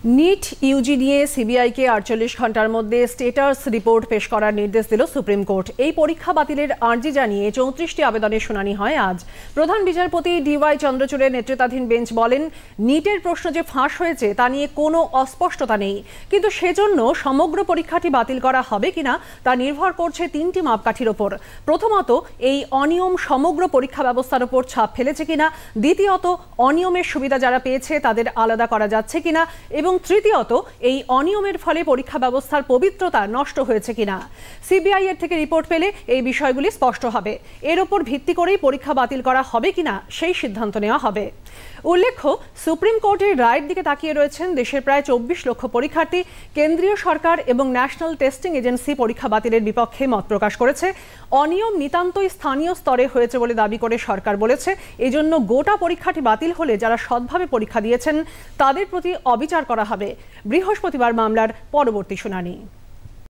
NEET Yuji নিয়ে সিবিআইকে 48 ঘন্টার মধ্যে স্ট্যাটাস রিপোর্ট পেশ করার নির্দেশ দিল সুপ্রিম কোর্ট। এই পরীক্ষা বাতিলের আর্জি জানিয়ে 34টি আবেদনের শুনানি হয় আজ। প্রধান বিচারপতি ডিওয়াই চন্দ্রচূড়ের নেতৃত্বাধীন বেঞ্চ বলেন, নিটের প্রশ্ন যে ফাঁস হয়েছে তা নিয়ে কোনো অস্পষ্টতা নেই, কিন্তু সেজন্য সমগ্র পরীক্ষাটি বাতিল করা হবে কিনা তা নির্ভর করছে তিনটি মাপকাঠির ওপর। প্রথমত, এই অনিয়ম সমগ্র পরীক্ষা ব্যবস্থার ওপর ছাপ ফেলেছে কিনা, দ্বিতীয়ত, অনিয়মের সুবিধা যারা পেয়েছে তাদের আলাদা করা যাচ্ছে কিনা, এবং তৃতীয়ত, এই অনিয়মের ফলে পরীক্ষা ব্যবস্থার পবিত্রতা নষ্ট হয়েছে কিনা। সিবিআই এর থেকে রিপোর্ট পেলে এই বিষয়গুলি স্পষ্ট হবে। এর ওপর ভিত্তি করেই পরীক্ষা বাতিল করা হবে কিনা সেই সিদ্ধান্ত নেওয়া হবে। উল্লেখ্য, সুপ্রিম কোর্টের রায়ের দিকে তাকিয়ে রয়েছেন দেশের প্রায় 24 লক্ষ পরীক্ষার্থী। কেন্দ্রীয় সরকার এবং ন্যাশনাল টেস্টিং এজেন্সি পরীক্ষা বাতিলের বিপক্ষে মত প্রকাশ করেছে। অনিয়ম নিতান্তই স্থানীয় স্তরে হয়েছে বলে দাবি করে সরকার বলেছে, এজন্য গোটা পরীক্ষাটি বাতিল হলে যারা সৎভাবে পরীক্ষা দিয়েছেন তাদের প্রতি অবিচার করা হবে। বৃহস্পতিবার মামলার পরবর্তী শুনানি।